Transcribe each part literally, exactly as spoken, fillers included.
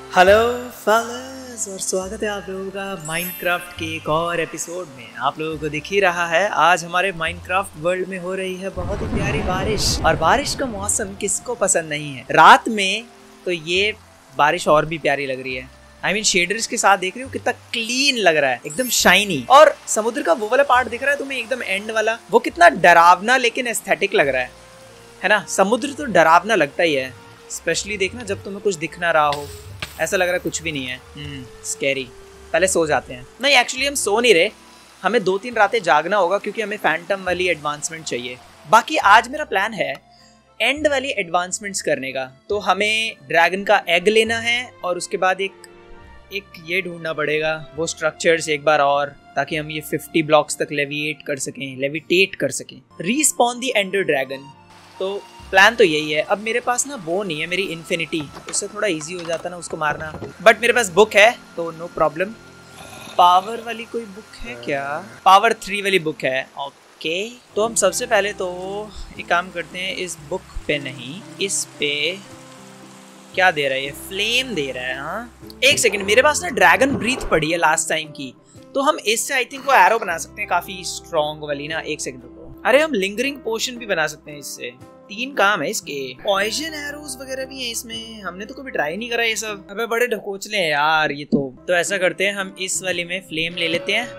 Hello fellas और स्वागत है आप लोगों का माइनक्राफ्ट के एक और एपिसोड में। आप लोगों को दिख ही रहा है आज हमारे माइनक्राफ्ट वर्ल्ड में हो रही है बहुत ही प्यारी बारिश। और बारिश का मौसम किसको पसंद नहीं है। रात में तो ये बारिश और भी प्यारी लग रही है। आई मीन शेडर्स के साथ देख रहे हो कितना क्लीन लग रहा है, एकदम शाइनी। और समुद्र का वो वाला पार्ट दिख रहा है तुम्हें, एकदम एंड वाला, वो कितना डरावना लेकिन एस्थेटिक लग रहा है, है ना। समुद्र तो डरावना लगता ही है, स्पेशली देखना जब तुम्हें कुछ दिख ना रहा हो, ऐसा लग रहा है कुछ भी नहीं है। Hmm scary. पहले सो जाते हैं। नहीं एक्चुअली हम सो नहीं रहे, हमें दो तीन रातें जागना होगा क्योंकि हमें फैंटम वाली एडवांसमेंट चाहिए। बाकी आज मेरा प्लान है एंड वाली एडवांसमेंट्स करने का। तो हमें ड्रैगन का एग लेना है और उसके बाद एक एक ये ढूंढना पड़ेगा वो स्ट्रक्चर्स एक बार और, ताकि हम ये फिफ्टी ब्लॉक्स तक लेविएट कर सकें, लेविटेट कर सकें। Respawn the ender dragon. तो प्लान तो यही है। अब मेरे पास ना वो नहीं है, मेरी इन्फिनिटी, उससे थोड़ा इजी हो जाता ना उसको मारना। बट मेरे पास बुक है तो नो प्रॉब्लम। पावर वाली कोई बुक है क्या? पावर थ्री वाली बुक है। ओके तो हम सबसे पहले तो एक काम करते हैं, इस बुक पे नहीं, इस पे क्या दे रहा है ये? फ्लेम दे रहा है। हाँ एक सेकंड, मेरे पास ना ड्रैगन ब्रीथ पड़ी है लास्ट टाइम की, तो हम इससे आई थिंक वो एरो बना सकते हैं, काफी स्ट्रॉन्ग वाली ना। एक सेकंड रुको। अरे हम लिंगरिंग पोशन भी बना सकते हैं इससे। तीन काम है इसके। पॉइजन एरोज वगैरह भी हैं इसमें, हमने तो कभी ट्राई नहीं करा ये सब। अबे बड़े ढकोचले हैं यार ये तो। तो ऐसा करते हैं, हम इस वाली में फ्लेम ले लेते हैं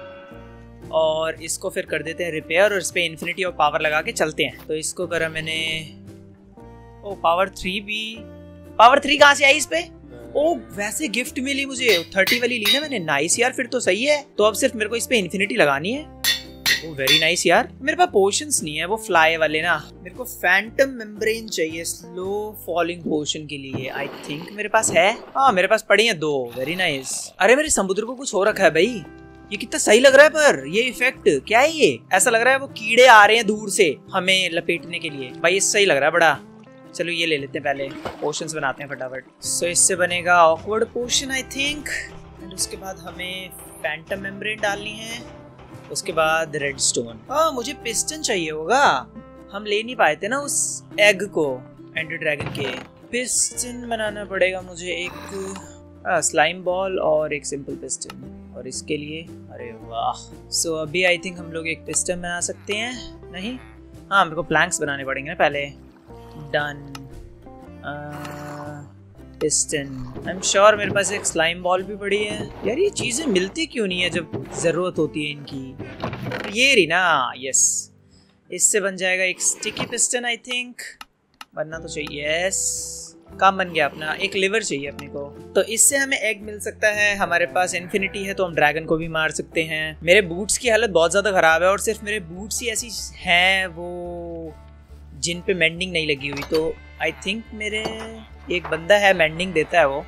और इसको फिर कर देते हैं रिपेयर, और इस पे इन्फिनिटी और पावर लगा के चलते हैं। तो इसको करा मैंने। ओ पावर थ्री भी, पावर थ्री कहाँ से आई इस पे? ओ वैसे गिफ्ट मिली मुझे, थर्टी वाली ली ना मैंने। नाइस यार, फिर तो सही है। तो अब सिर्फ मेरे को इस पे इन्फिनिटी लगानी है। ओ वेरी नाइस यार। मेरे पास पोशंस नहीं है वो फ्लाई वाले ना, मेरे को फैंटम मेम्ब्रेन चाहिए स्लो फॉलिंग पोशन के लिए। आई थिंक मेरे पास है। हाँ मेरे पास पड़ी हैं दो। Very nice. अरे मेरे समुद्र को कुछ हो रखा है भाई, ये कितना सही लग रहा है। पर ये इफेक्ट क्या है? ये ऐसा लग रहा है वो कीड़े आ रहे हैं दूर से हमें लपेटने के लिए। भाई ये सही लग रहा है बड़ा। चलो ये ले लेते हैं, पहले पोशंस बनाते हैं फटाफट। सो so, इससे बनेगा awkward potion I think. And उसके बाद हमें फैंटम मेम्ब्रेन डालनी है, उसके बाद रेडस्टोन। हाँ मुझे पिस्टन चाहिए होगा, हम ले नहीं पाए थे ना उस एग को एंडर ड्रैगन के। पिस्टन बनाना पड़ेगा मुझे, एक आ, स्लाइम बॉल और एक सिंपल पिस्टन। और इसके लिए अरे वाह। सो so, अभी आई थिंक हम लोग एक पिस्टन बना सकते हैं। नहीं हाँ मेरे को प्लैंक्स बनाने पड़ेंगे ना पहले। Done. Piston. I am sure मेरे पास एक स्लाइम बॉल भी पड़ी है। यार ये चीजें मिलती क्यों नहीं है जब जरूरत होती है इनकी? ये रही ना। यस इससे बन जाएगा एक स्टिकी पिस्टन आई थिंक, बनना तो चाहिए। यस काम बन गया अपना। एक लिवर चाहिए अपने को, तो इससे हमें एग मिल सकता है। हमारे पास इन्फिनिटी है तो हम ड्रैगन को भी मार सकते हैं। मेरे बूट्स की हालत बहुत ज्यादा खराब है और सिर्फ मेरे बूट्स ही ऐसी हैं वो जिन पे मेंडिंग नहीं लगी हुई। तो आई थिंक मेरे एक बंदा है मेंडिंग देता है वो।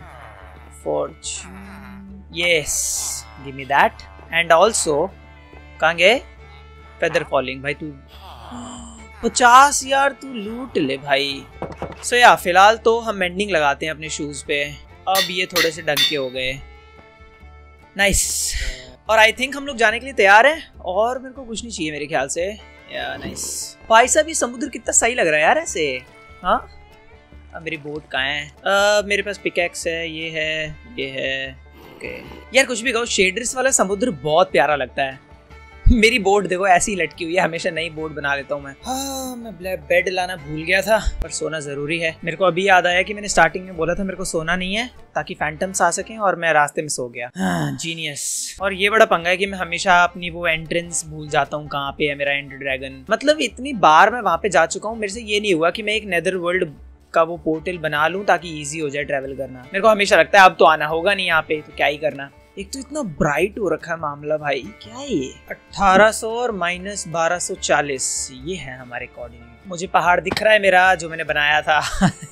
Fortune. Yes give me that. And also कहाँ गए? Feather falling. भाई तू पचास यार तू लूट ले भाई। सो so, या फिलहाल तो हम मेंडिंग लगाते हैं अपने शूज पे। अब ये थोड़े से ढंग के हो गए। नाइस। और आई थिंक हम लोग जाने के लिए तैयार हैं और मेरे को कुछ नहीं चाहिए मेरे ख्याल से। या नाइस। भाई साहब ये समुद्र कितना सही लग रहा है यार ऐसे। हाँ अब मेरी बोट कहाँ है? uh, मेरे पास पिकैक्स है, ये है, ये है। ओके यार कुछ भी कहो, शेडर्स वाला समुद्र बहुत प्यारा लगता है। मेरी बोट देखो ऐसी लटकी हुई है, हमेशा नई बोट बना लेता हूँ मैं। हाँ मैं बेड लाना भूल गया था, पर सोना जरूरी है। मेरे को अभी याद आया कि मैंने स्टार्टिंग में बोला था मेरे को सोना नहीं है ताकि फैंटम्स आ सकें, और मैं रास्ते में सो गया। हाँ जीनियस। और ये बड़ा पंगा है कि मैं हमेशा अपनी वो एंट्रेंस भूल जाता हूँ कहाँ पे है मेरा एंडर ड्रैगन। मतलब इतनी बार मैं वहां पे जा चुका हूँ, मेरे से ये नहीं हुआ कि मैं एक नेदर वर्ल्ड का वो पोर्टल बना लूं ताकि इजी हो जाए ट्रैवल करना। मेरे को हमेशा लगता है अब तो आना होगा नहीं यहाँ पे, तो क्या ही करना। एक तो इतना ब्राइट हो रखा है मामला भाई, क्या है ये? अठारह सौ और माइनस बारह सौ चालीस, ये है हमारे कोऑर्डिनेट। मुझे पहाड़ दिख रहा है मेरा जो मैंने बनाया था।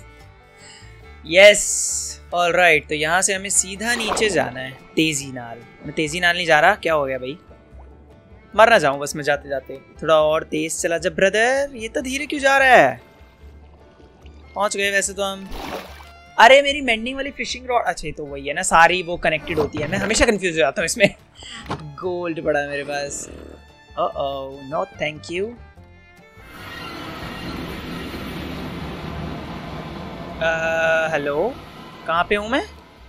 Yes alright. तो यहाँ से हमें सीधा नीचे जाना है तेजी नाल। मैं तेजी नाल नहीं जा रहा, क्या हो गया भाई? मर ना जाऊं बस मैं जाते जाते। थोड़ा और तेज चला जा ब्रदर। ये तो धीरे क्यों जा रहा है? पहुंच गए वैसे तो हम। अरे मेरी मेंडिंग वाली फिशिंग रॉड, अच्छा तो वही है ना, सारी वो कनेक्टेड होती है। मैं हमेशा कंफ्यूज हो जाता हूँ इसमें। गोल्ड पड़ा है मेरे पास। Oh no thank you. Hello कहाँ पे हूँ मैं?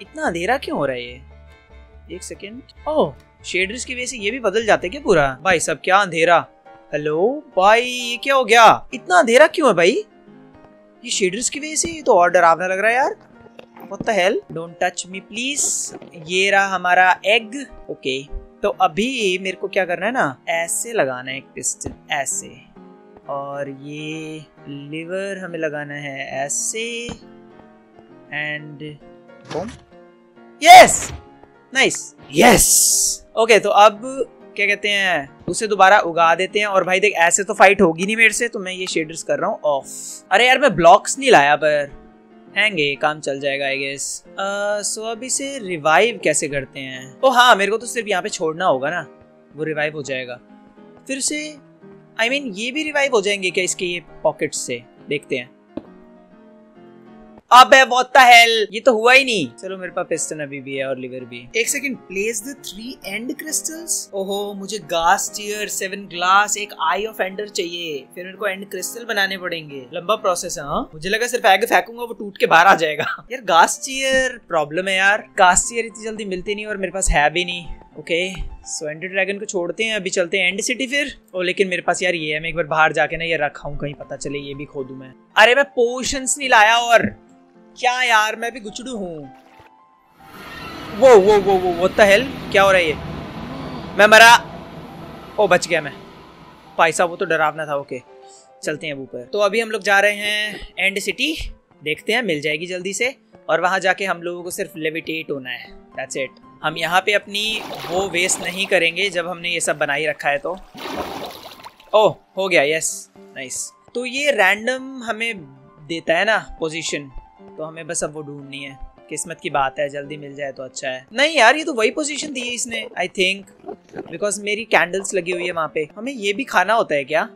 इतना अंधेरा क्यों हो रहा है ये? एक सेकेंड। ओह, शेडर्स की वजह से ये भी बदल जाते क्या पूरा? भाई सब क्या अंधेरा। हेलो भाई, ये क्या हो गया? इतना अंधेरा क्यों है भाई? ये शेडर्स की वजह से? ये तो और डरावना लग रहा है यार। What the hell? Don't touch me please। ये रहा हमारा एग। ओके, तो अभी मेरे को क्या करना है ना, ऐसे लगाना है एक पिस्टन, ऐसे, और ये लिवर हमें लगाना है ऐसे, and boom. Yes, nice, yes. Okay, तो अब क्या कहते हैं, उसे दोबारा उगा देते हैं। और भाई देख, ऐसे तो फाइट होगी नहीं मेरे से, तो मैं ये शेडर्स कर रहा हूँ ऑफ। अरे यार, मैं ब्लॉक्स नहीं लाया, पर हैंगे, काम चल जाएगा आई गेस। सो अब इसे रिवाइव कैसे करते हैं? ओ हाँ, मेरे को तो सिर्फ यहाँ पे छोड़ना होगा ना, वो रिवाइव हो जाएगा फिर से। आई I मीन mean, ये भी रिवाइव हो जाएंगे क्या इसके ये पॉकेट से? देखते हैं। अबे व्हाट द हेल, ये तो हुआ ही नहीं। चलो, मेरे पास पिस्टन अभी भी है और लिवर भी। एक second, place the three end crystals. ओहो, मुझे गास टीयर, सेवन ग्लास, एक आई ऑफ एंडर चाहिए, फिर मेरे को एंड क्रिस्टल बनाने पड़ेंगे। लंबा प्रोसेस है। हाँ, मुझे लगा सिर्फ एग फेंकूंगा वो टूट के बाहर आ जाएगा। यार गास टीयर प्रॉब्लम है यार, गास टीयर इतनी जल्दी मिलती नहीं और मेरे पास है भी नहीं। ओके, सो एंडर ड्रैगन को छोड़ते हैं, अभी चलते हैं एंड सिटी फिर। ओ लेकिन मेरे पास यार ये है, मैं एक बार बाहर जाके ना ये रखा हूँ, कहीं पता चले ये भी खोदूं मैं। अरे मैं पोशंस नहीं लाया, और क्या यार, मैं भी गुचड़ू हूँ। वो वो वो वो व्हाट द हेल, क्या हो रहा है ये? मैं मरा। ओ बच गया मैं। भाई साहब, वो तो डरावना था। ओके, चलते हैं ऊपर। तो अभी हम लोग जा रहे हैं एंड सिटी, देखते हैं मिल जाएगी जल्दी से, और वहां जाके हम लोगों को सिर्फ लेविटेट होना है, दैट्स इट। हम यहाँ पे अपनी वो वेस्ट नहीं करेंगे जब हमने ये सब बना ही रखा है तो। ओह, हो गया, यस, नाइस। तो ये रैंडम हमें देता है ना पोजीशन, तो हमें बस अब वो ढूंढनी है। किस्मत की बात है, जल्दी मिल जाए तो अच्छा है। नहीं यार, ये तो वही पोजीशन दी है इसने, आई थिंक, बिकॉज मेरी कैंडल्स लगी हुई है वहां पे। हमें ये भी खाना होता है क्या?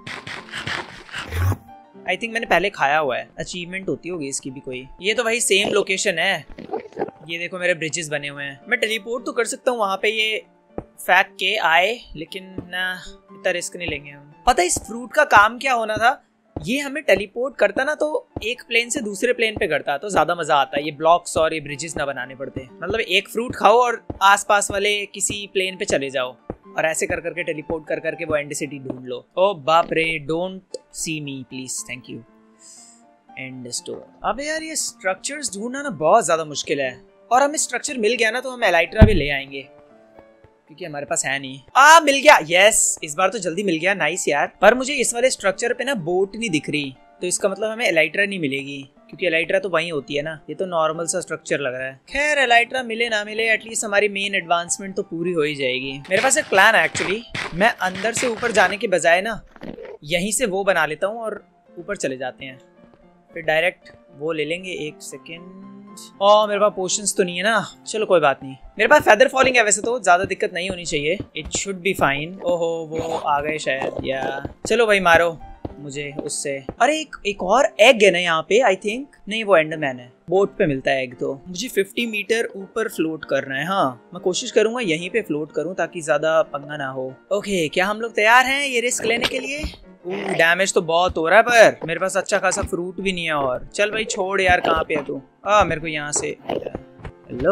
आई थिंक मैंने पहले खाया हुआ है, अचीवमेंट होती होगी इसकी भी कोई। ये तो वही सेम लोकेशन है। ये देखो मेरे ब्रिजेस बने हुए हैं, मैं टेलीपोर्ट तो कर सकता हूँ वहां पे, ये फैक्ट के आए, लेकिन ना, इतना रिस्क नहीं लेंगे हम। पता है इस फ्रूट का काम क्या होना था? ये हमें टेलीपोर्ट करता ना, तो एक प्लेन से दूसरे प्लेन पे करता, तो ज्यादा मजा आता है। ये ब्लॉक्स और ये ब्रिजेस ना बनाने पड़ते। मतलब एक फ्रूट खाओ और आसपास वाले किसी प्लेन पे चले जाओ, और ऐसे कर करके टेलीपोर्ट कर करके वो एंड सिटी ढूंढ लो। ओ बाप रे, don't see me please, thank you. And store. अबे यार, ये स्ट्रक्चर्स ढूंढना ना बहुत ज्यादा मुश्किल है, और हमें स्ट्रक्चर मिल गया ना तो हम एलाइट्रा भी ले आएंगे, क्योंकि हमारे पास है नहीं। आ मिल गया, यस, इस बार तो जल्दी मिल गया, नाइस यार। पर मुझे इस वाले स्ट्रक्चर पे ना बोट नहीं दिख रही, तो इसका मतलब हमें एलाइट्रा नहीं मिलेगी, क्योंकि एलाइट्रा तो वहीं होती है ना। ये तो नॉर्मल सा स्ट्रक्चर लग रहा है। खैर, एलाइट्रा मिले ना मिले, एटलीस्ट हमारी मेन एडवांसमेंट तो पूरी हो ही जाएगी। मेरे पास एक प्लान है एक्चुअली, मैं अंदर से ऊपर जाने के बजाय ना यहीं से वो बना लेता हूँ और ऊपर चले जाते हैं, फिर डायरेक्ट वो ले लेंगे। एक सेकेंड, ओह मेरे पास पोशंस तो नहीं है ना, चलो कोई बात नहीं। मेरे पास फेदर फॉलिंग है, वैसे तो ज्यादा दिक्कत नहीं होनी चाहिए, इट शुड बी फाइन। ओहो, वो आ गए शायद, या चलो भाई मारो मुझे उससे। अरे एक एक और एग है ना यहाँ पे, आई थिंक। नहीं, वो एंडरमैन है, बोट पे मिलता है एग। तो मुझे पचास मीटर ऊपर फ्लोट करना है। हाँ, मैं कोशिश करूंगा यहीं पे फ्लोट करूं ताकि ज्यादा पंगा ना हो। ओके, क्या हम लोग तैयार हैं ये रिस्क लेने के लिए? डैमेज तो बहुत हो रहा है, पर मेरे पास अच्छा खासा फ्रूट भी नहीं है। और चल भाई छोड़ यार, कहाँ पे है तू? आ मेरे को यहाँ से, हेलो,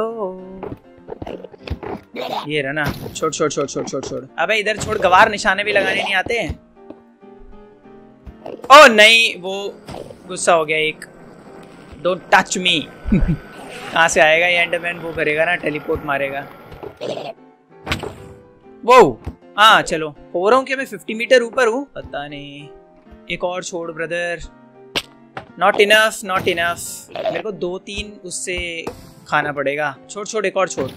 ये रहा ना, छोड़ छोड़ छोड़ छोड़ छोड़ छोड़। अबे इधर छोड़, गवार निशाने भी लगाने नहीं आते हैं। ओ नहीं, वो गुस्सा हो गया एक। Don't touch me. कहाँ से आएगा ये एंडरमैन? वो करेगा ना, टेलीपोर्ट मारेगा। वो हाँ चलो, हो रहा हूँ कि मैं पचास मीटर ऊपर हूँ, पता नहीं। एक और छोड़ brother, not enough not enough, मेरे को दो तीन उससे खाना पड़ेगा। छोड़ छोड़, एक और छोड़।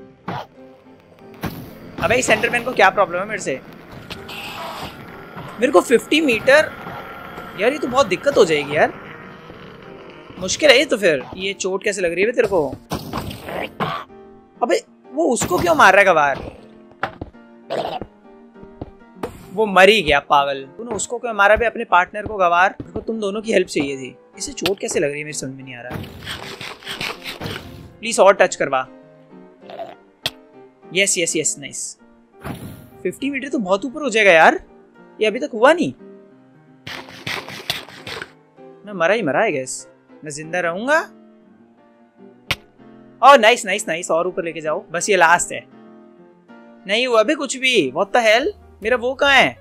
अबे इस एंडरमैन को क्या प्रॉब्लम है मेरे से? मेरे को पचास मीटर, यार ये तो बहुत दिक्कत हो जाएगी यार, मुश्किल है ये तो। फिर ये चोट कैसे लग रही है तेरे को? अबे वो उसको क्यों मार रहा है गवार? वो मर ही गया पागल। तूने उसको क्यों मारा बे, अपने पार्टनर को गवार? मेरे को तुम दोनों की हेल्प चाहिए थी। इसे चोट कैसे लग रही है मेरी समझ में नहीं आ रहा। प्लीज और टच करवा। Yes yes yes, nice. पचास मीटर तो बहुत ऊपर हो जाएगा यार, ये अभी तक हुआ नहीं। मैं मरा ही मरा है गैस, मैं जिंदा रहूंगा। ओह नाइस नाइस नाइस, और ऊपर लेके जाओ, बस ये लास्ट है। नहीं हुआ अभी कुछ भी। व्हाट द हेल, मेरा वो कहाँ है?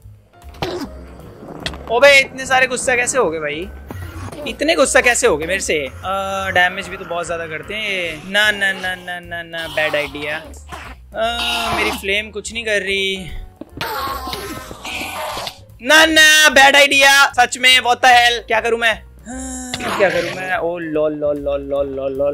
ओबे इतने सारे गुस्सा कैसे हो गए भाई, इतने गुस्सा कैसे हो गए मेरे से? डैमेज भी तो बहुत ज्यादा करते हैं। ना ना ना ना ना ना, बैड आइडिया। मेरी फ्लेम कुछ नहीं कर रही। ना ना, बैड आइडिया सच में। व्हाट द हेल, क्या करूं मैं? हाँ, क्या करूं मैं? Oh lol lol lol lol lol lol.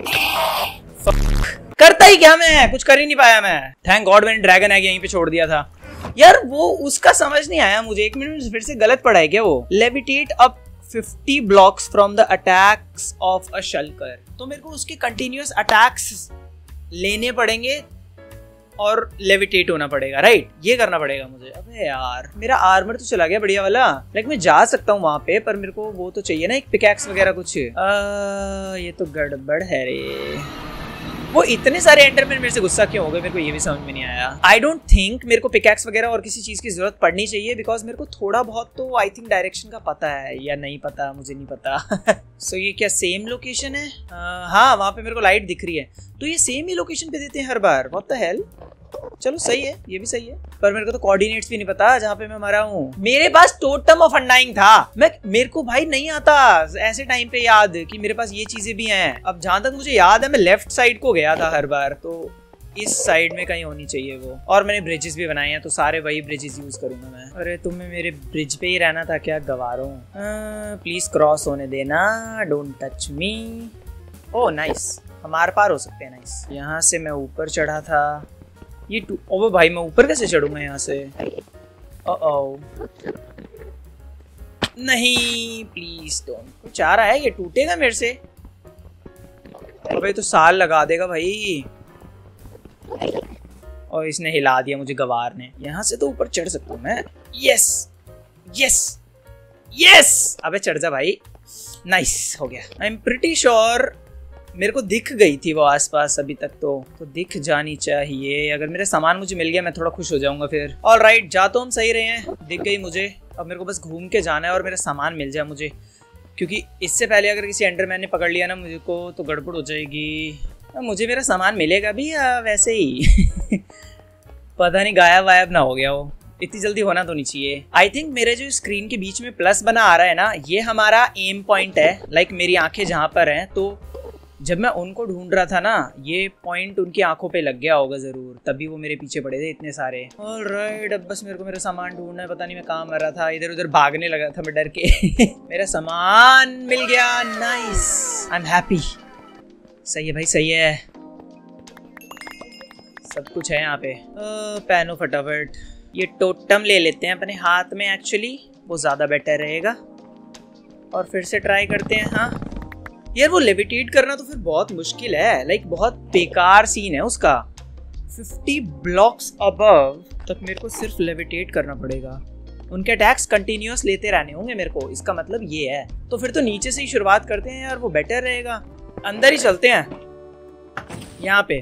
करता ही क्या मैं, कुछ कर ही नहीं पाया मैं। थैंक गॉड मैंने ड्रैगन एग यहीं पे छोड़ दिया था यार। वो उसका समझ नहीं आया मुझे। एक मिनट फिर से गलत पढ़ा है क्या वो? Levitate up fifty blocks from the attacks of a shulker. तो मेरे को उसके कंटिन्यूअस अटैक्स लेने पड़ेंगे और लेविटेट होना पड़ेगा, राइट? ये करना पड़ेगा मुझे। अबे यार मेरा आर्मर तो चला गया बढ़िया वाला। लाइक मैं जा सकता हूँ वहां पे, पर मेरे को वो तो चाहिए ना, एक पिकैक्स वगैरह कुछ। आ, ये तो गड़बड़ है रे। वो इतने सारे एंडरमैन मेरे से गुस्सा क्यों हो गए, मेरे को ये भी समझ में नहीं आया। आई डोंट थिंक मेरे को पिकैक्स वगैरह और किसी चीज की जरूरत पड़नी चाहिए, बिकॉज मेरे को थोड़ा बहुत तो आई थिंक डायरेक्शन का पता है, या नहीं पता, मुझे नहीं पता। सो so, ये क्या सेम लोकेशन है? uh, हाँ वहां पे मेरे को लाइट दिख रही है, तो ये सेम ही लोकेशन पे देते हैं हर बार। What the hell. चलो सही है, ये भी सही है, पर मेरे को तो कोऑर्डिनेट्स भी नहीं पता जहाँ पे मैं मरा हूँ। मेरे पास टोटम ऑफ अनडाइंग था। मैं मेरे को भाई नहीं आता ऐसे टाइम पे याद कि मेरे पास ये चीजें भी हैं। अब जहां तक मुझे याद है मैं लेफ्ट साइड को गया था हर बार, तो इस साइड में कहीं होनी चाहिए वो। और मैंने ब्रिजेस भी बनाए हैं, तो सारे वही ब्रिजेस यूज करूंगा मैं। अरे तुम्हें मेरे ब्रिज पे ही रहना था क्या, गवारों? प्लीज क्रॉस होने देना, don't touch me. Oh nice, हम आर पार हो सकते हैं। नाइस। यहाँ से मैं ऊपर चढ़ा था। ये टू ओ भाई मैं ऊपर कैसे चढ़ूंगा यहाँ से? ओ नहीं प्लीज डोंट। कुछ आ रहा है, ये टूटेगा मेरे से। अबे तो साल लगा देगा भाई। और इसने हिला दिया मुझे, गवार ने। यहाँ से तो ऊपर चढ़ सकता हूँ मैं। Yes yes yes. अबे चढ़ जा भाई। नाइस हो गया। आई एम प्रिटी श्योर मेरे को दिख गई थी वो आसपास अभी तक, तो तो दिख जानी चाहिए। अगर मेरा सामान मुझे मिल गया मैं थोड़ा खुश हो जाऊंगा फिर। ऑल राइट, जा तो हम सही रहे हैं। दिख गई मुझे, अब मेरे को बस घूम के जाना है और मेरा सामान मिल जाए मुझे, क्योंकि इससे पहले अगर किसी एंडरमैन ने पकड़ लिया ना मुझे को, तो गड़बड़ हो जाएगी। मुझे मेरा सामान मिलेगा भी या वैसे ही पता नहीं गायब वायब ना हो गया हो। इतनी जल्दी होना तो नहीं चाहिए। आई थिंक मेरे जो स्क्रीन के बीच में प्लस बना आ रहा है ना, ये हमारा एम पॉइंट है। लाइक मेरी आंखें जहाँ पर हैं, तो जब मैं उनको ढूंढ रहा था ना, ये पॉइंट उनकी आंखों पे लग गया होगा जरूर, तभी वो मेरे पीछे पड़े थे इतने सारे। ऑलराइट, अब बस मेरे को मेरा सामान ढूंढना है। पता नहीं मैं कहाँ मर रहा था, इधर उधर भागने लगा था मैं डर के। मेरा सामान मिल गया। Nice, I am happy. सही है भाई, सही है, सब कुछ है यहाँ पे। पहनो फटाफट। ये टोटम ले लेते हैं अपने हाथ में, एक्चुअली वो ज्यादा बेटर रहेगा। और फिर से ट्राई करते हैं। हाँ यार, वो लेविटेट करना तो फिर बहुत मुश्किल है। लाइक बहुत बेकार सीन है उसका। फिफ्टी ब्लॉक्स अबव तक मेरे को सिर्फ लेविटेट करना पड़ेगा। उनके अटैक्स कंटिन्यूअस लेते रहने होंगे मेरे को, इसका मतलब ये है। तो फिर तो नीचे से ही शुरुआत करते हैं यार, वो बेटर रहेगा। अंदर ही चलते हैं यहाँ पे,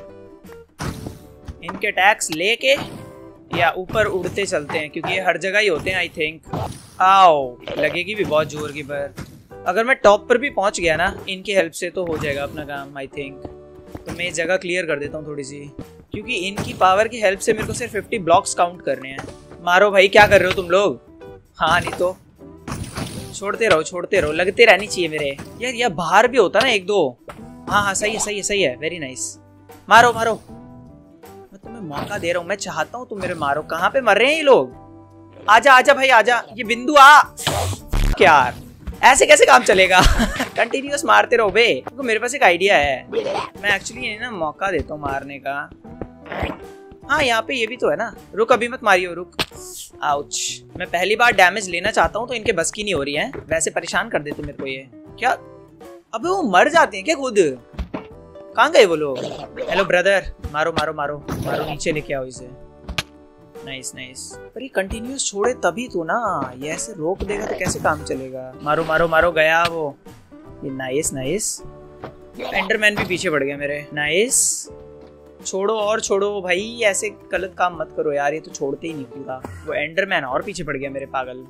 इनके अटैक्स लेके या ऊपर उड़ते चलते हैं, क्योंकि ये हर जगह ही होते हैं आई थिंक। आओ, लगेगी भी बहुत जोर की, पर अगर मैं टॉप पर भी पहुंच गया ना इनकी हेल्प से, तो हो जाएगा अपना काम आई थिंक। तो मैं ये जगह क्लियर कर देता हूँ थोड़ी सी, क्योंकि इनकी पावर की हेल्प से मेरे को सिर्फ फिफ्टी ब्लॉक्स काउंट करने हैं। मारो भाई, क्या कर रहे हो तुम लोग? हाँ नहीं तो छोड़ते रहो छोड़ते रहो, लगते रहनी चाहिए मेरे। यार यह बाहर भी होता ना एक दो। हाँ हाँ सही है सही है सही है, वेरी नाइस। मारो मारो, मैं तुम्हें मौका दे रहा हूँ, मैं चाहता हूँ तुम मेरे मारो। कहाँ पे मर रहे हैं ये लोग? आजा आजा भाई आजा, ये बिंदु आ। यार ऐसे कैसे काम चलेगा? कंटिन्यूअस मारते रहो बे। तो मेरे पास एक आइडिया है, मैं एक्चुअली ना मौका देता हूँ मारने का। हाँ यहाँ पे ये भी तो है ना। रुक, अभी मत मारियो, रुक। आउच, मैं पहली बार डैमेज लेना चाहता हूँ, तो इनके बस की नहीं हो रही है। वैसे परेशान कर देते मेरे को ये। क्या अबे वो मर जाते हैं क्या खुद? कहाँ गए वो लोग? हेलो ब्रदर, मारो मारो मारो मारो, नीचे लेके आओ इसे। Nice nice. पर ये कंटिन्यूअस छोड़े तभी तो ना, ये ऐसे रोक देगा तो कैसे काम चलेगा? मारो मारो मारो, गया वो। ये नाइस नाइस। एंडरमैन भी पीछे पड़ गया मेरे। नाइस, छोड़ो और छोड़ो भाई, ऐसे गलत काम मत करो यार, ये तो छोड़ते ही नहीं पूरा। वो एंडरमैन और पीछे पड़ गया मेरे, पागल।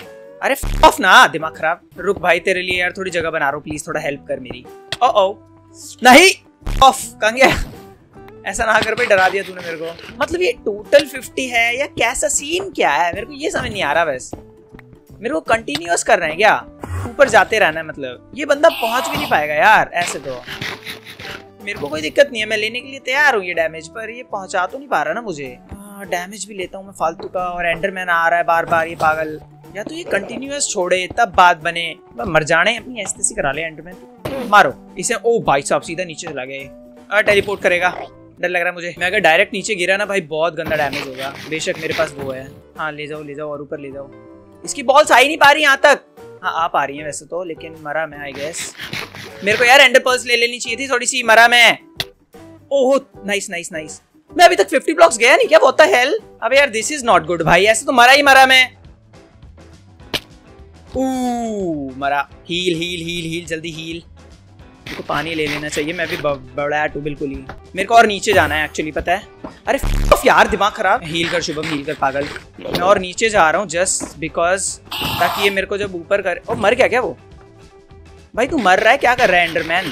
अरे ऑफ ना, दिमाग खराब। रुक भाई, तेरे लिए यार थोड़ी जगह बना रहा हूँ, प्लीज थोड़ा हेल्प कर मेरी। ओ ओ नहीं ऑफ कहाँ गया? ऐसा ना कर भाई, डरा दिया तूने मेरे को। मतलब ये टोटल फिफ्टी है या कैसा सीन क्या है, मेरे को ये समझ नहीं आ रहा। वैसे मेरे को कंटिन्यूअस कर रहे हैं क्या, ऊपर जाते रहना है? मतलब ये बंदा पहुंच भी नहीं पाएगा यार ऐसे तो। मेरे को कोई दिक्कत नहीं है, मैं लेने के लिए तैयार हूँ ये डैमेज, पर ये पहुंचा तो नहीं पा रहा ना मुझे। डैमेज भी लेता हूँ मैं फालतू का, और एंडरमैन आ रहा है बार बार, ये पागल। या तो ये कंटिन्यूअस छोड़े तब बात बने, मर जाने, अपनी ऐसी करा ले एंडरमैन। मारो इसे। ओ भाई साहब सीधा नीचे चला गए, टेलीपोर्ट करेगा, डर लग रहा है मुझे। मैं अगर डायरेक्ट नीचे गिरा ना भाई बहुत गंदा डैमेज होगा। बेशक मेरे पास वो है। हाँ ले जाओ ले जाओ और ऊपर ले जाओ। इसकी बॉल्स आ ही नहीं पा रही यहाँ तक। हाँ आ पा रही है वैसे तो, लेकिन मरा मैं आई गेस। मेरे को यार एंडर पर्ल्स ले लेनी चाहिए थी थोड़ी सी, मरा मैं। Oh nice nice nice. मैं अभी तक फिफ्टी ब्लॉक्स गया नहीं क्या? What the hell. अबे यार दिस इज नॉट गुड भाई, ऐसे तो मरा ही मरा मैं। ऊ मरा। हील हील हील हील जल्दी हील। मेरे को पानी ले लेना चाहिए, मैं भी बड़ा टू बिल्कुल ही। मेरे को और नीचे जाना है एक्चुअली, पता है। अरे यार दिमाग खराब। हील कर शुभम, हील कर पागल। मैं और नीचे जा रहा हूँ जस्ट बिकॉज, ताकि ये मेरे को जब ऊपर करे। ओ मर गया क्या वो? भाई तू मर रहा है, क्या कर रहा है एंडरमैन?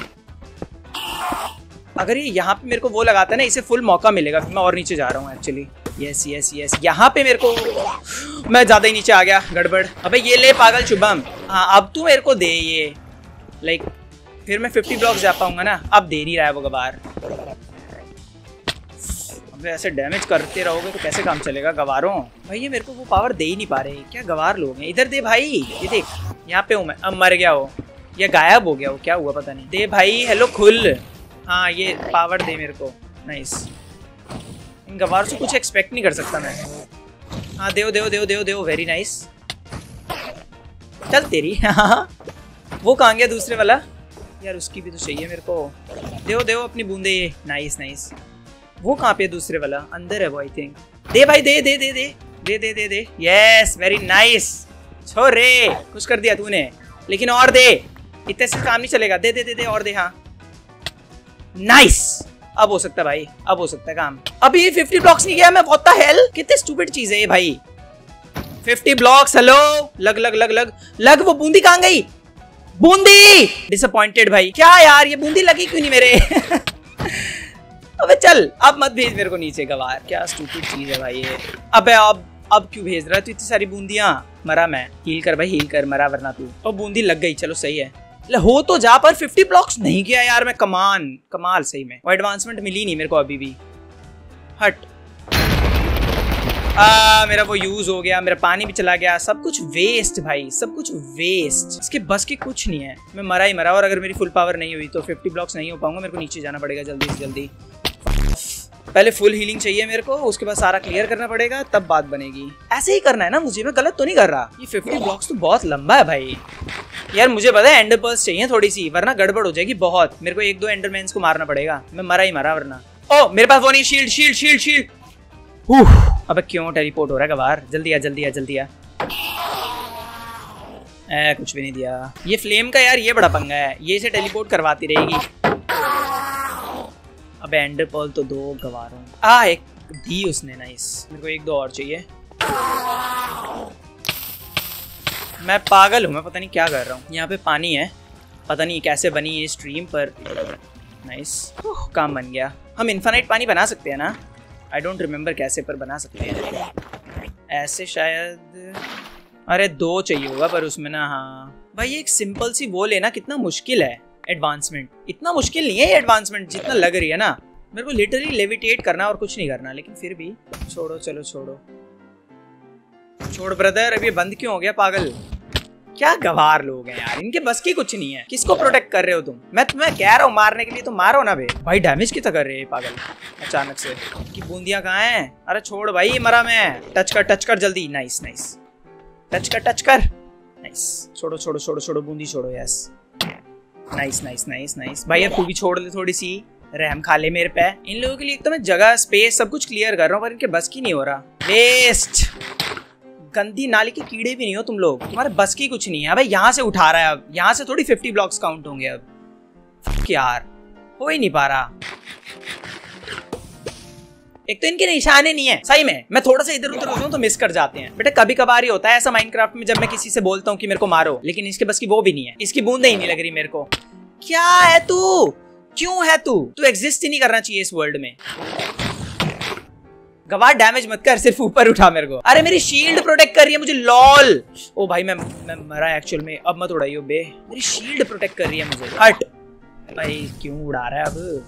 अगर ये यहाँ पे मेरे को वो लगाता है ना, इसे फुल मौका मिलेगा। फिर मैं और नीचे जा रहा हूँ एक्चुअली। यस यस यस, यहाँ पे मेरे को, मैं ज्यादा ही नीचे आ गया, गड़बड़। अबे ये ले पागल शुभम। हाँ अब तू मेरे को दे ये, लाइक फिर मैं फिफ्टी ब्लॉक्स जा पाऊंगा ना। अब दे नहीं रहा है वो गवार। अब ऐसे डैमेज करते रहोगे तो कैसे काम चलेगा गवारों? भाई ये मेरे को वो पावर दे ही नहीं पा रहे, क्या गवार लोग हैं। इधर दे भाई, ये देख यहाँ पे हूँ मैं। अब मर गया हो या गायब हो गया हो, क्या हुआ पता नहीं। दे भाई, हेलो खुल। हाँ ये पावर दे मेरे को। नाइस। इन गवार से कुछ एक्सपेक्ट नहीं कर सकता मैं। हाँ देव देव देव देव देव, वेरी नाइस। चल तेरी। हाँ वो कहाँ गया दूसरे वाला? यार उसकी भी तो चाहिए मेरे को। देव देव अपनी बूंदे। ये नाइस नाइस। वो कहाँ पे दूसरे वाला? अंदर है वो आई थिंक। दे भाई दे दे दे दे दे दे दे दे। Yes very nice. छोरे कुछ कर दिया तूने, लेकिन और दे। इतने से काम नहीं चलेगा। दे दे दे दे और दे। हाँ नाइस। अब हो सकता है भाई, अब हो सकता है काम। अभी फिफ्टी ब्लॉक्स नहीं गया मैं। व्हाट द हेल, कितनी स्टूपिड चीज है ये भाई। Fifty blocks. हेलो लग लग लग लग लग। वो बूंदी कहाँ गई? बूंदी। डिसअपॉइंटेड भाई। क्या यार ये बूंदी लगी क्यों नहीं मेरे? अबे चल अब मत भेज मेरे को नीचे गवार। क्या स्टूपिड चीज है भाई ये। अबे अब अब क्यों भेज रहा है तू इतनी सारी बूंदियां? मरा मैं। हील कर भाई हील कर, मरा वरना तू। और बूंदी लग गई, चलो सही है। हो तो जा, पर फिफ्टी ब्लॉक्स नहीं किया यार मैं। कमान कमाल सही में। और एडवांसमेंट मिली नहीं मेरे को अभी भी। हट। आ, मेरा वो यूज हो गया, मेरा पानी भी चला गया, सब कुछ वेस्ट भाई, सब कुछ वेस्ट। इसके बस की कुछ नहीं है, मैं मरा ही मरा। और अगर मेरी फुल पावर नहीं हुई तो फिफ्टी ब्लॉक्स नहीं हो पाऊंगा। मेरे को नीचे जाना पड़ेगा जल्दी से जल्दी। पहले फुल हीलिंग चाहिए मेरे को, उसके बाद सारा क्लियर करना पड़ेगा, तब बात बनेगी। ऐसे ही करना है ना मुझे, मैं गलत तो नहीं कर रहा। ये फिफ्टी ब्लॉक्स तो बहुत लंबा है भाई। यार मुझे पता है एंडर पर्ल्स चाहिए थोड़ी सी, वरना गड़बड़ हो जाएगी बहुत। मेरे को एक दो एंडरमैन्स को मारना पड़ेगा। मैं मरा ही मरा वरना। ओ मेरे पास वो नहीं, शील्ड शील्ड शील्ड शील्ड। अबे क्यों टेलीपोर्ट हो रहा है गवार? जल्दी आ जल्दी आ जल्दी आ। ए, कुछ भी नहीं दिया। ये फ्लेम का यार ये बड़ा पंगा है, ये इसे टेलीपोर्ट करवाती रहेगी। अबे एंडर पर्ल तो दो गवारों। आ एक दी उसने, नाइस। मेरे को एक दो और चाहिए। मैं पागल हूँ, मैं पता नहीं क्या कर रहा हूँ। यहाँ पे पानी है, पता नहीं कैसे बनी ये स्ट्रीम पर। नाइस, काम बन गया। हम इन्फिनाइट पानी बना सकते हैं ना? आई डोंट रिमेम्बर कैसे, पर बना सकते हैं ऐसे शायद। अरे दो चाहिए होगा पर उसमें ना। हाँ भाई एक सिंपल सी वो लेना कितना मुश्किल है। एडवांसमेंट इतना मुश्किल नहीं है ये एडवांसमेंट जितना लग रही है ना। मेरे को लिटरली लेविटेट करना और कुछ नहीं करना, लेकिन फिर भी छोड़ो, चलो छोड़ो छोड़ ब्रदर। अब ये बंद क्यों हो गया पागल? क्या गवार लोग हैं यार, इनके बस की कुछ नहीं है। किसको प्रोटेक्ट कर रहे हो तुम? मैं तुम्हें कह रहा हूँ मारने के लिए तो मारो ना बे। भाई डैमेज कितना कर रहे हैं पागल अचानक से। कि बूंदियां कहाँ हैं? अरे छोड़ भाई, मरा मैं। टच कर टच कर जल्दी। नाइस नाइस, टच कर टच कर। नाइस, छोड़ो छोड़ो छोड़ो छोड़ो बूंदी छोड़ो। Yes nice nice nice nice. भाई अब तू भी छोड़ ले थोड़ी सी, रहम खा ले मेरे पे। इन लोगों के लिए एक तो मैं जगह स्पेस सब कुछ क्लियर कर रहा हूँ, पर इनके बस की नहीं हो रहा। वेस्ट, गंदी नाली के कीड़े भी नहीं हो तुम लोग, तुम्हारे बस की कुछ नहीं है। भाई यहाँ से उठा रहा है, अब यहाँ से थोड़ी फिफ्टी ब्लॉक्स काउंट होंगे अब। यार हो ही नहीं पा रहा। एक तो इनके निशाने नहीं है सही में। मैं थोड़ा सा इधर उधर होता हूँ तो मिस कर जाते हैं। बेटा कभी कभार ही होता है ऐसा माइनक्राफ्ट में, जब मैं किसी से बोलता हूँ कि मेरे को मारो, लेकिन इसके बस की वो भी नहीं है। इसकी बूंदे ही नहीं लग रही मेरे को। क्या है तू? क्यों है तू तू एग्जिस्ट ही नहीं करना चाहिए इस वर्ल्ड में। गवार डैमेज मत कर, सिर्फ ऊपर उठा मेरे को। अरे मेरी शील्ड प्रोटेक्ट कर रही है मुझे, लॉल। ओ भाई मैं मैं मरा एक्चुअल में, अब मत उड़ाइयो बे, मेरी शील्ड प्रोटेक्ट कर रही है मुझे। हट भाई, क्यों उड़ा रहा है अब?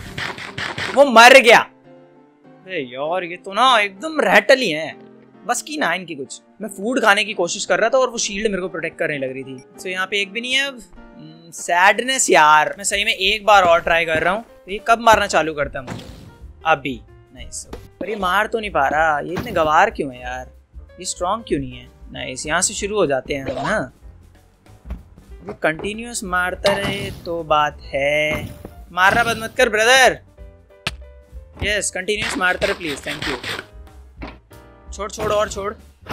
वो मर गया। अरे यार ये तो ना एकदम रैटल ही है, बस की ना इनकी कुछ। मैं फूड खाने की कोशिश कर रहा था और वो शील्ड मेरे को प्रोटेक्ट करने लग रही थी। तो so, यहाँ पे एक भी नहीं है अब। सैडनेस यार, मैं सही में एक बार और ट्राई कर रहा हूँ। तो ये कब मारना चालू करता हूँ? अभी नाइस। पर ये मार तो नहीं पा रहा, ये इतने गवार क्यों है यार? ये स्ट्रॉन्ग क्यों नहीं है? नाइस, यहाँ से शुरू हो जाते हैं हम ना। ये कंटिन्यूस मारता रहे तो बात है। मारना बंद मत कर ब्रदर। यस कंटिन्यूस मारता रहे प्लीज, थैंक यू। छोड़ छोड़ और छोड़।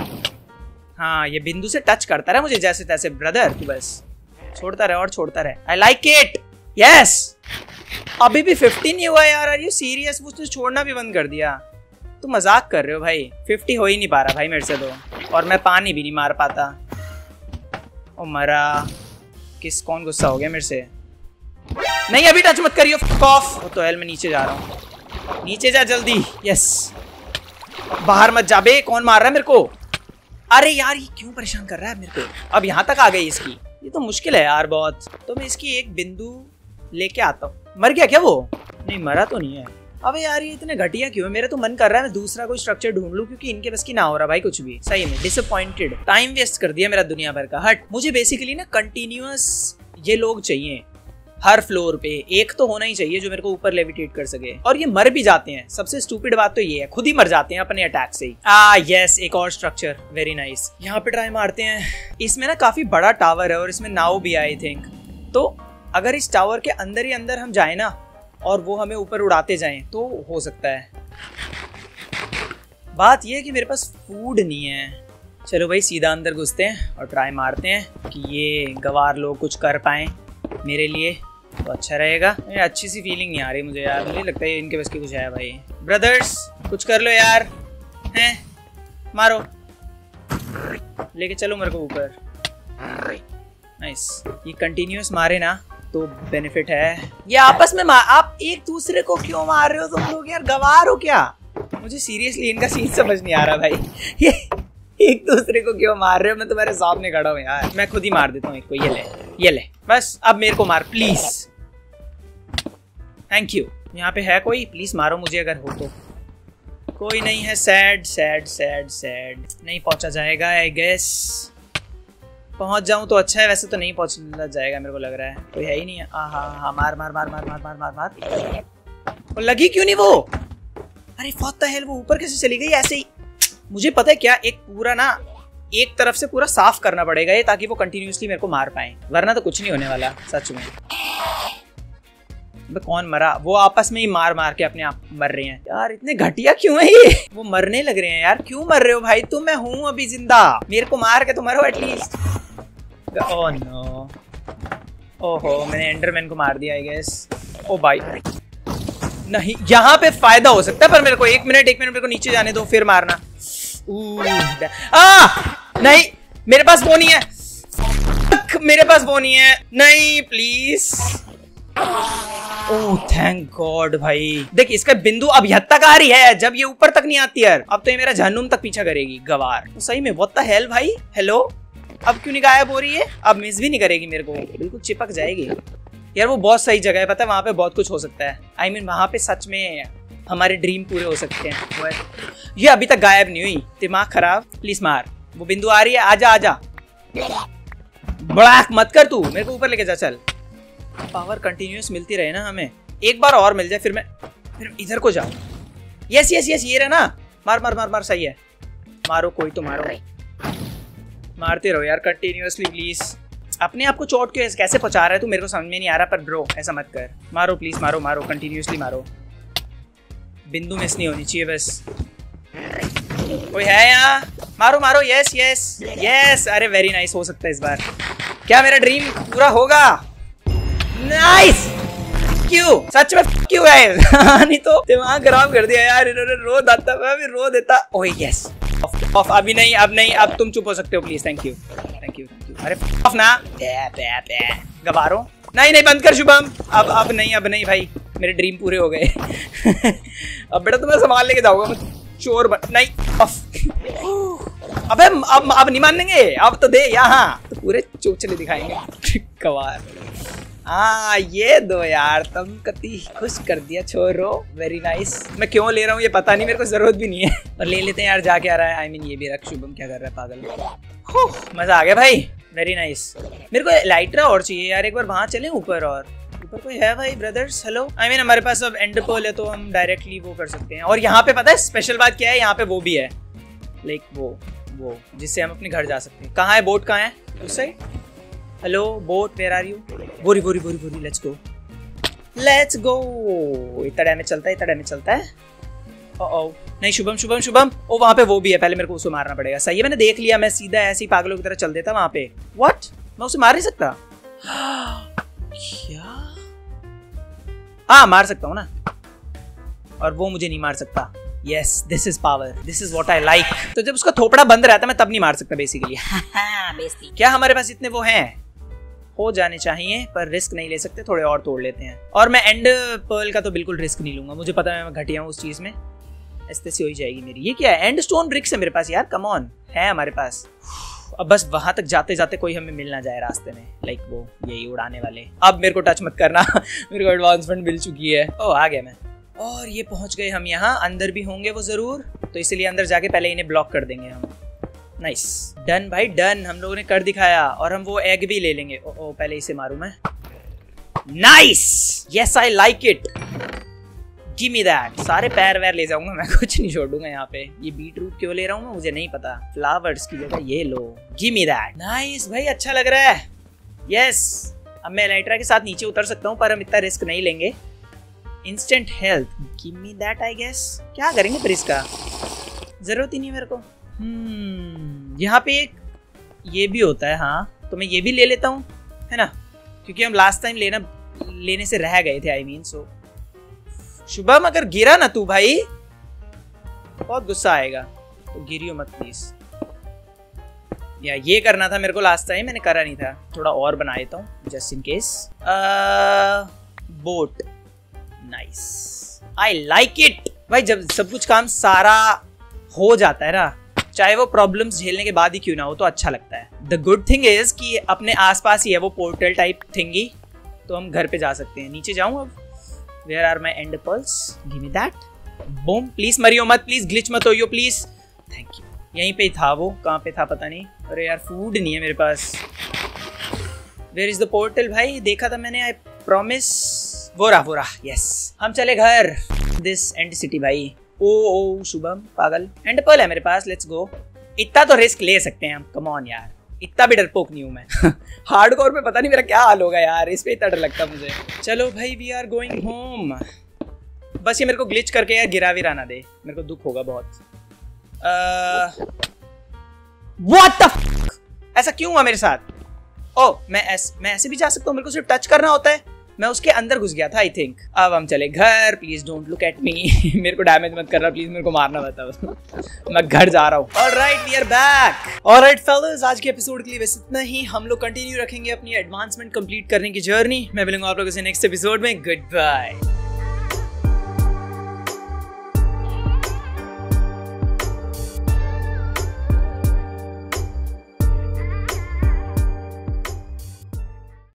हाँ ये बिंदु से टच करता रहा मुझे जैसे तैसे ब्रदर, तू बस छोड़ता रहे और छोड़ता रहे। आई लाइक इट। यस अभी भी फिफ्टी नहीं हुआ यार, आर यू सीरियस? उसने छोड़ना भी बंद कर दिया। तू मजाक कर रहे हो भाई, फिफ्टी हो ही नहीं पा रहा भाई मेरे से तो, और मैं पानी भी नहीं मार पाता। ओ मरा, किस कौन गुस्सा हो गया मेरे से? नहीं अभी टच मत करियो, कॉफ। वो तो हेल मैं नीचे जा रहा हूँ, नीचे जा जल्दी। यस बाहर मत जा बे, कौन मार रहा है मेरे को? अरे यार ये क्यों परेशान कर रहा है मेरे को? अब यहाँ तक आ गई इसकी, ये तो मुश्किल है यार बहुत। तो मैं इसकी एक बिंदु लेके आता हूँ। मर गया क्या वो? नहीं मरा तो नहीं है। अबे यार ये इतने घटिया क्यों है? मेरा तो मन कर रहा है मैं दूसरा कोई स्ट्रक्चर ढूंढ लूं, क्योंकि इनके बस की ना हो रहा भाई कुछ भी। सही में डिसअपॉइंटेड, टाइम वेस्ट कर दिया मेरा दुनिया भर का। हट, मुझे बेसिकली ना कंटिन्यूअस ये लोग चाहिए हर फ्लोर पे, एक तो होना ही चाहिए जो मेरे को ऊपर लेविटेट कर सके। और ये मर भी जाते हैं, सबसे स्टूपिड बात तो ये है, खुद ही मर जाते हैं अपने अटैक से ही। आ यस एक और स्ट्रक्चर, वेरी नाइस। यहाँ पे ट्राई मारते हैं। इसमें ना काफी बड़ा टावर है और इसमें नाव भी आई थिंक। तो अगर इस टावर के अंदर ही अंदर हम जाए ना और वो हमें ऊपर उड़ाते जाएं तो हो सकता है। बात ये है कि मेरे पास फूड नहीं है। चलो भाई सीधा अंदर घुसते हैं और ट्राई मारते हैं कि ये गवार लोग कुछ कर पाएं मेरे लिए, तो अच्छा रहेगा। ये अच्छी सी फीलिंग नहीं आ रही मुझे यार, मुझे लगता है इनके बस की कुछ है भाई। ब्रदर्स कुछ कर लो यार, हैं मारो, लेके चलो मेरे को ऊपर। नाइस, ये कंटिन्यूअस मारे ना तो बेनिफिट है। ये आपस में मार, आप एक दूसरे को क्यों मार रहे हो तुम लोग यार? गवार हो क्या? मुझे सीरियसली इनका सीन समझ नहीं आ रहा भाई। ये एक दूसरे को क्यों मार रहे हो? मैं तुम्हारे सामने खड़ा हूँ यार, मैं खुद ही मार देता हूँ एक को। ये ले ये ले, बस अब मेरे को मार प्लीज, थैंक यू। यहाँ पे है कोई? प्लीज मारो मुझे अगर हो तो। कोई नहीं है, सैड सैड सैड सैड। नहीं पहुंचा जाएगा आई गेस। पहुंच जाऊं तो अच्छा है, वैसे तो नहीं पहुंच जाएगा मेरे को लग रहा है। कोई है ही नहीं है। हाँ हाँ हाँ मार मार मार मार मार मार मार मार। वो लगी क्यों नहीं वो? अरे व्हाट द हेल, वो ऊपर कैसे चली गई ऐसे ही? मुझे पता है क्या, एक पूरा ना एक तरफ से पूरा साफ करना पड़ेगा ये, ताकि वो कंटिन्यूसली मेरे को मार पाए, वरना तो कुछ नहीं होने वाला सच में। कौन मरा? वो आपस में ही मार मार के अपने आप मर रहे हैं यार। इतने घटिया क्यों है ये? वो मरने लग रहे हैं यार। क्यों मर रहे हो भाई तुम? मैं हूं अभी जिंदा, मेरे को मार के तो मरो एटलीस्ट। ओह नो, ओहो मैंने एंडरमैन को मार दिया आई गेस। ओ भाई नहीं, यहाँ पे फायदा हो सकता है, पर मेरे को एक मिनट एक मिनट मेरे को नीचे जाने दो फिर मारना। आ, नहीं मेरे पास वो नहीं है, मेरे पास वो नहीं है, नहीं प्लीज। ओह थैंक गॉड भाई। देख इसका बिंदु अब यहाँ तक आ रही है, जब ये ऊपर तक नहीं आती यार, अब तो ये मेरा जहन्नुम तक पीछा करेगी गवार। तो सही में व्हाट द हेल भाई। हेलो, अब क्यों नहीं गायब हो रही है? अब मिस भी नहीं करेगी मेरे को, बिल्कुल चिपक जाएगी यार। वो बहुत सही जगह है, पता है वहाँ पे बहुत कुछ हो सकता है। आई I मीन mean, वहाँ पे सच में हमारे ड्रीम पूरे हो सकते हैं। ये अभी तक गायब नहीं हुई, दिमाग खराब। प्लीज मार, वो बिंदु आ रही है, आजा आजा। ब्लैक मत कर तू, मेरे को ऊपर लेके जा चल। पावर कंटिन्यूस मिलती रहे ना हमें, एक बार और मिल जाए फिर मैं फिर इधर को जाऊँ। यस यस यस ये रहा ना, मार मार मार मार, सही है। मारो कोई तो मारो, मारते रहो यार कंटिन्यूसली प्लीज। अपने आप को चोट क्यों कैसे पहुंचा रहा है तू? मेरे को समझ में नहीं आ रहा, पर ब्रो ऐसा मत कर। मारो प्लीज, मारो मारो कंटिन्यूसली मारो, बिंदु मिस नहीं होनी चाहिए बस। कोई है यहाँ? मारो मारो, यस यस यस। अरे वेरी नाइस, हो सकता है इस बार क्या मेरा ड्रीम पूरा होगा? नाइस। क्यों सच में क्यों है? नहीं तो दिमाग खराब कर दिया यार इन्होंने। रो देता मैं भी रो देता। ओह यस ऑफ, अभी नहीं अब नहीं, अब तुम चुप हो सकते हो please. Thank you thank you thank you. अरे ऑफ ना, गवारो नहीं नहीं बंद कर शुभम, अब अब नहीं अब नहीं भाई, मेरे ड्रीम पूरे हो गए। अब बेटा तुम्हें संभाल लेके जाऊंगा मैं, चोर बन नहीं। अबे अब अब नहीं मानेंगे, अब तो दे यहाँ, तो पूरे चोचले दिखाएंगे। कवार हाँ ये दो यार, तुम कति खुश कर दिया छोरो, वेरी नाइस। मैं क्यों ले रहा हूँ ये पता नहीं, मेरे को जरूरत भी नहीं है, पर ले लेते हैं यार। जा के आ रहा है, आई मीन ये भी रख। शुभम क्या कर रहा है पागल। मजा आ गया भाई, वेरी नाइस। मेरे को लाइटर और चाहिए यार, एक बार वहां चलें ऊपर, और ऊपर कोई है भाई ब्रदर्स? हेलो, आई मीन हमारे पास अब एंडर पर्ल है तो हम डायरेक्टली वो कर सकते हैं। और यहाँ पे पता है स्पेशल बात क्या है, यहाँ पे वो भी है, लाइक वो वो जिससे हम अपने घर जा सकते हैं। कहाँ है बोट, कहाँ है उस साइड? Hello boat, where are you? बोरी बोरी बोरी बोरी, लेट्स गो लेट्स गो। इतना डैमेज चलता है, इतना डैमेज चलता है। ओ ओ नहीं शुभम शुभम शुभम, ओ वहाँ पे वो भी है, पहले मेरे को उसको मारना पड़ेगा। सही है, मैंने देख लिया, मैं सीधा ऐसे ही पागलों की तरह चल देता वहाँ पे। व्हाट, मैं उसे मार नहीं सकता? क्या? हाँ मार सकता हूँ ना, और वो मुझे नहीं मार सकता। Yes, this is power. This is what I like. तो जब उसका थोपड़ा बंद रहता है मैं तब नहीं मार सकता बेसिकली। क्या हमारे पास इतने वो हैं? हो जाने चाहिए, पर रिस्क नहीं ले सकते, थोड़े और तोड़ लेते हैं। और मैं एंड पर्ल का तो बिल्कुल रिस्क नहीं लूंगा, मुझे पता है मैं घटिया हूँ उस चीज में, ऐसे से हो ही जाएगी मेरी। ये क्या है? एंड स्टोन ब्रिक्स है मेरे पास यार, कम ऑन है हमारे पास। अब बस वहां तक जाते जाते कोई हमें मिल ना जाए रास्ते में, लाइक वो यही उड़ाने वाले। अब मेरे को टच मत करना, मेरे को एडवांसमेंट मिल चुकी है। ओ आ गया मैं, और ये पहुंच गए हम यहाँ। अंदर भी होंगे वो जरूर, तो इसलिए अंदर जाके पहले इन्हें ब्लॉक कर देंगे हम। नाइस, डन भाई डन, हम लोगों ने कर दिखाया। और हम वो एग भी ले लेंगे। ओ, ओ पहले इसे मारूं मैं। Nice, yes I like it, give me that. सारे पैर वैर ले जाऊंगा मैं, कुछ नहीं छोड़ूंगा यहाँ पे। ये बीट रूट क्यों ले रहा हूँ मैं, मुझे नहीं पता। फ्लावर्स की जगह ये लो, गिव मी दैट। नाइस भाई, अच्छा लग रहा है। यस, अब मैं एलाइट्रा के साथ नीचे उतर सकता हूँ, पर हम इतना रिस्क नहीं लेंगे। Instant health, give me that I guess. क्या करेंगे पर इसका, जरूरत ही नहीं मेरे को। हम्म यहाँ पे एक ये भी होता है, हाँ तो मैं ये भी ले लेता हूँ, है ना, क्योंकि हम लास्ट टाइम लेना लेने से रह गए थे। आई मीन सो शुभम अगर गिरा ना तू भाई बहुत गुस्सा आएगा, तो गिरियो मत प्लीज। या ये करना था मेरे को लास्ट टाइम, मैंने करा नहीं था। थोड़ा और बना देता हूँ just in case. Boat, nice, I like it भाई। जब सब कुछ काम सारा हो जाता है ना, चाहे वो प्रॉब्लम्स झेलने के बाद ही क्यों ना हो, तो अच्छा लगता है। द गुड थिंग इज कि अपने आसपास ही है वो पोर्टल टाइप थिंगी, तो हम घर पे जा सकते हैं। नीचे जाऊं अब? Where are my end pearls, give me that. Boom, please मरियो मत, प्लीज ग्लिच मत होइयो प्लीज, थैंक यू। यहीं पे ही था वो, कहाँ पे था पता नहीं। अरे यार फूड नहीं है मेरे पास। वेयर इज द पोर्टल भाई, देखा था मैंने, आई प्रॉमिस। वो रहा वो रहा, यस हम चले घर। दिस एंड सिटी भाई। ओ ओ शुभम पागल, एंड पर्ल है मेरे पास, लेट्स गो। इतना तो रिस्क ले सकते हैं हम, कम ऑन यार, इतना भी डरपोक नहीं हूं मैं। हार्डकोर में पता नहीं मेरा क्या हाल होगा यार, इस पे इतना डर लगता मुझे। चलो भाई, वी आर गोइंग होम। बस ये मेरे को ग्लिच करके यार गिरा विरा ना दे, मेरे को दुख होगा बहुत। व्हाट द फक, ऐसा क्यों हुआ मेरे साथ? ओ मैं ऐस, मैं ऐसे भी जा सकता हूँ, मेरे को सिर्फ टच करना होता है। मैं उसके अंदर घुस गया था आई थिंक। अब हम चले घर, please don't look at me. मेरे को डैमेज मत कर रहा प्लीज, मेरे को मारना मत अब। मैं घर जा रहा हूँ। Alright, we are back. Alright fellows, आज के एपिसोड के लिए बस इतना ही। हम लोग कंटिन्यू रखेंगे अपनी एडवांसमेंट कंप्लीट करने की जर्नी। मैं मिलूंगा आप लोगों से नेक्स्ट एपिसोड में। Good bye.